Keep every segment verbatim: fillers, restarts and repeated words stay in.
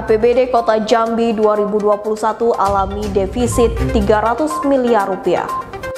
A P B D Kota Jambi dua ribu dua puluh satu alami defisit tiga ratus miliar rupiah.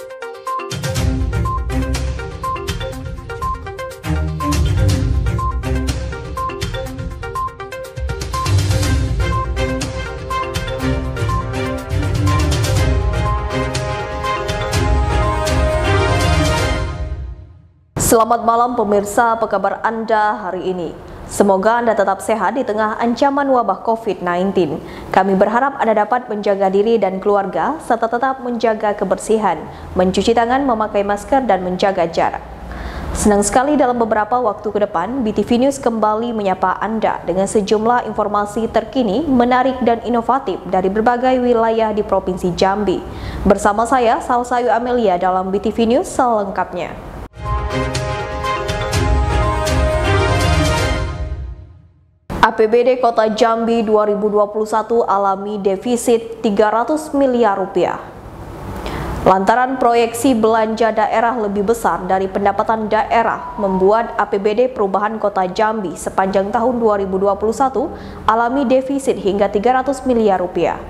Selamat malam pemirsa, apa kabar Anda hari ini? Semoga Anda tetap sehat di tengah ancaman wabah COVID sembilan belas. Kami berharap Anda dapat menjaga diri dan keluarga, serta tetap menjaga kebersihan, mencuci tangan, memakai masker, dan menjaga jarak. Senang sekali dalam beberapa waktu ke depan, B T V News kembali menyapa Anda dengan sejumlah informasi terkini, menarik, dan inovatif dari berbagai wilayah di Provinsi Jambi. Bersama saya, Salsayu Amelia dalam B T V News selengkapnya. A P B D Kota Jambi dua ribu dua puluh satu alami defisit tiga ratus miliar rupiah. Lantaran proyeksi belanja daerah lebih besar dari pendapatan daerah, membuat A P B D Perubahan Kota Jambi sepanjang tahun dua ribu dua puluh satu alami defisit hingga tiga ratus miliar rupiah.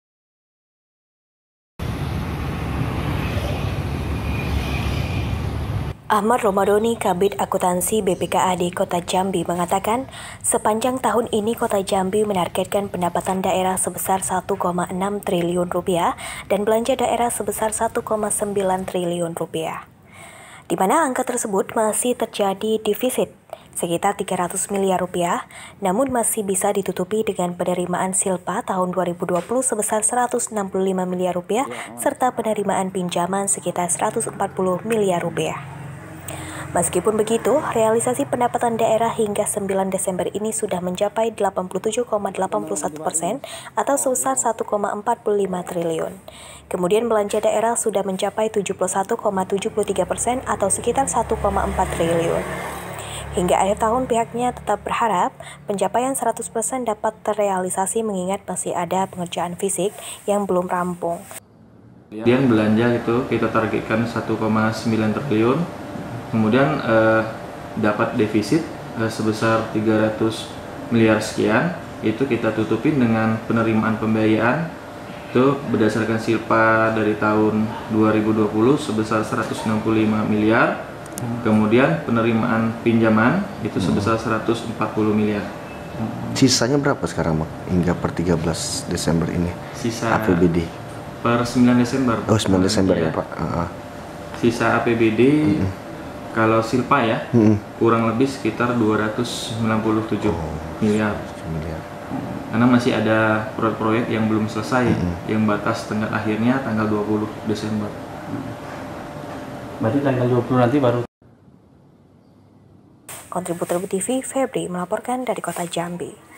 Ahmad Romadoni, Kabid Akuntansi B P K A di Kota Jambi mengatakan, sepanjang tahun ini Kota Jambi menargetkan pendapatan daerah sebesar satu koma enam triliun rupiah dan belanja daerah sebesar satu koma sembilan triliun rupiah. Di mana angka tersebut masih terjadi defisit sekitar tiga ratus miliar rupiah, namun masih bisa ditutupi dengan penerimaan silpa tahun dua ribu dua puluh sebesar seratus enam puluh lima miliar rupiah serta penerimaan pinjaman sekitar seratus empat puluh miliar rupiah. Meskipun begitu, realisasi pendapatan daerah hingga sembilan Desember ini sudah mencapai delapan puluh tujuh koma delapan satu persen atau sebesar satu koma empat lima triliun. Kemudian belanja daerah sudah mencapai tujuh puluh satu koma tujuh tiga persen atau sekitar satu koma empat triliun. Hingga akhir tahun pihaknya tetap berharap pencapaian seratus persen dapat terrealisasi mengingat masih ada pengerjaan fisik yang belum rampung. Kemudian belanja itu kita targetkan satu koma sembilan triliun. Kemudian eh, dapat defisit eh, sebesar tiga ratus miliar sekian, itu kita tutupin dengan penerimaan pembiayaan itu berdasarkan silpa dari tahun dua ribu dua puluh sebesar seratus enam puluh lima miliar, kemudian penerimaan pinjaman itu sebesar seratus empat puluh miliar. Sisanya berapa sekarang, Mak, hingga per tiga belas Desember ini? Sisa A P B D per sembilan Desember. Oh, sembilan Desember ya, ya Pak. Uh-huh. Sisa A P B D mm-hmm. Kalau silpa ya, hmm. kurang lebih sekitar dua ratus sembilan puluh tujuh oh, miliar. miliar. Karena masih ada proyek-proyek yang belum selesai, hmm. yang batas tenggat akhirnya tanggal dua puluh Desember. Berarti tanggal dua puluh nanti baru. Kontributor B T V, Febri melaporkan dari Kota Jambi.